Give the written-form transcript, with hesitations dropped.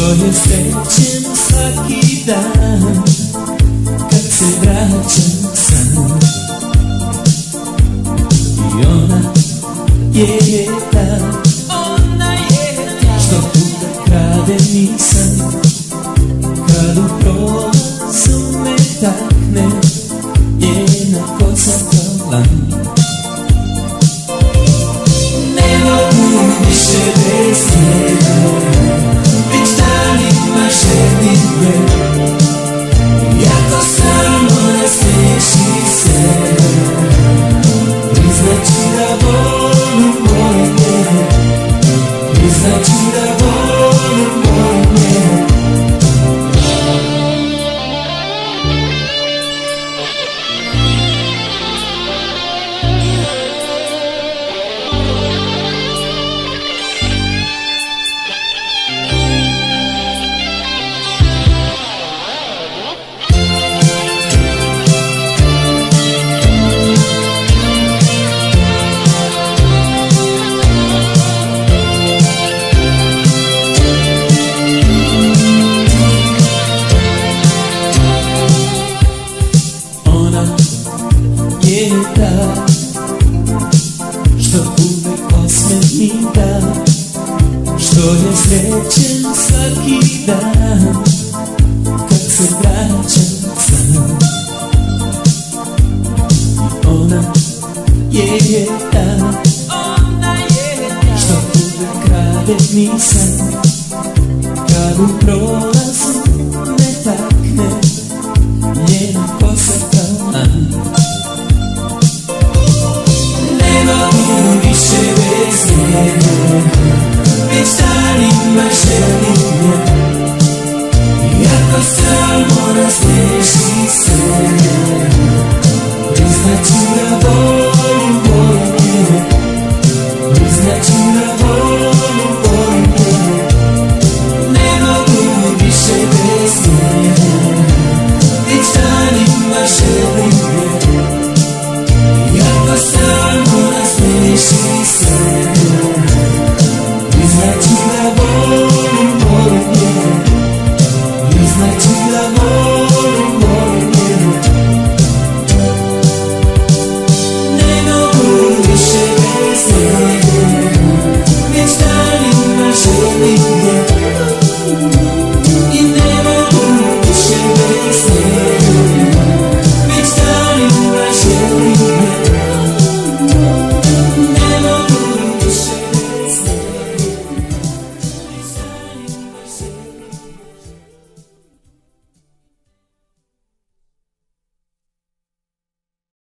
je srećen svaki dan kad se vraćam sam. I ona je ta što puta krade mi san, kad u prolazu me takne njena kosa kao lan. Ne mogu više bez nje, već danima želim je, jako samo nasmeši se, priznaću da volim moje, priznaću da volim moje. Što uvek osmeh mi da, što je srećen svaki dan kad se vraćam sam. I ona je ta što uvek krade mi san, kad u prolazu me takne njena kosa kao lan. Više bez nje, već danima želim je, jako samo nasmeši se, priznaću da volim moje, priznaću da volim moje. Ne mogu više bez nje, već danima želim je, jako samo nasmeši se, priznaću da volim moje, priznaću da volim moje. Ne mogu više bez nje, već danima želim je,